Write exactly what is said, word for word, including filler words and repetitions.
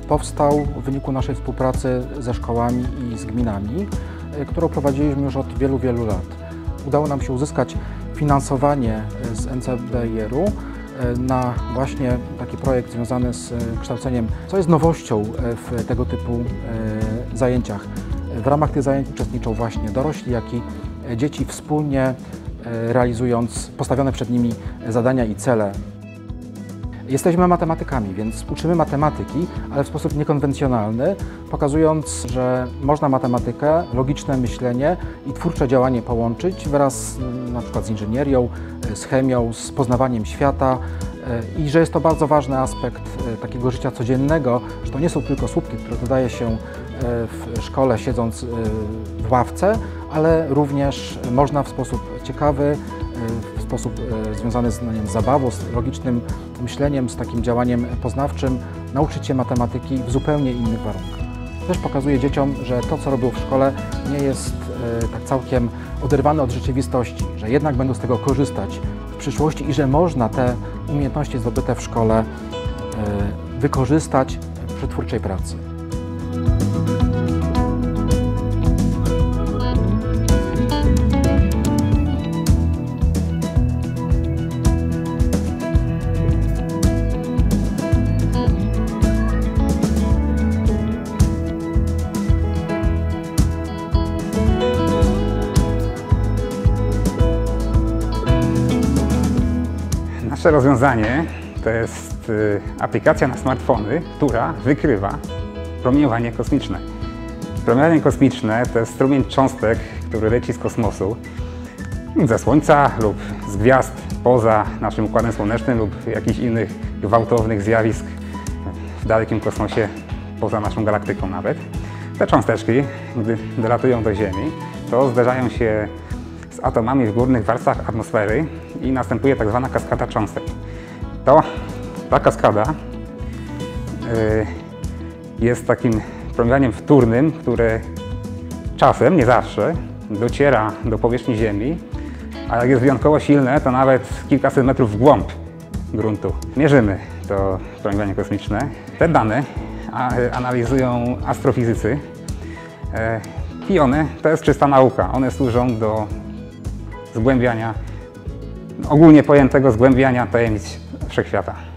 powstał w wyniku naszej współpracy ze szkołami i z gminami, którą prowadziliśmy już od wielu, wielu lat. Udało nam się uzyskać finansowanie z N C B I R u na właśnie taki projekt związany z kształceniem, co jest nowością w tego typu zajęciach. W ramach tych zajęć uczestniczą właśnie dorośli, jak i dzieci wspólnie realizując postawione przed nimi zadania i cele. Jesteśmy matematykami, więc uczymy matematyki, ale w sposób niekonwencjonalny, pokazując, że można matematykę, logiczne myślenie i twórcze działanie połączyć wraz na przykład z inżynierią, z chemią, z poznawaniem świata i że jest to bardzo ważny aspekt takiego życia codziennego, że to nie są tylko słupki, które dodaje się w szkole siedząc w ławce, ale również można w sposób ciekawy, w sposób związany z, no nie wiem, z zabawą, z logicznym myśleniem, z takim działaniem poznawczym nauczyć się matematyki w zupełnie innych warunkach. Też pokazuje dzieciom, że to, co robią w szkole, nie jest e, tak całkiem oderwane od rzeczywistości, że jednak będą z tego korzystać w przyszłości i że można te umiejętności zdobyte w szkole e, wykorzystać przy twórczej pracy. Nasze rozwiązanie to jest aplikacja na smartfony, która wykrywa promieniowanie kosmiczne. Promieniowanie kosmiczne to jest strumień cząstek, który leci z kosmosu, ze Słońca lub z gwiazd poza naszym Układem Słonecznym lub jakichś innych gwałtownych zjawisk w dalekim kosmosie, poza naszą galaktyką nawet. Te cząsteczki, gdy dolatują do Ziemi, to zderzają się z atomami w górnych warstwach atmosfery i następuje tak zwana kaskada cząstek. To, ta kaskada y, jest takim promieniowaniem wtórnym, które czasem, nie zawsze, dociera do powierzchni Ziemi, a jak jest wyjątkowo silne, to nawet kilkaset metrów w głąb gruntu. Mierzymy to promieniowanie kosmiczne. Te dane a, analizują astrofizycy y, i one, to jest czysta nauka. One służą do zgłębiania, ogólnie pojętego zgłębiania tajemnic wszechświata.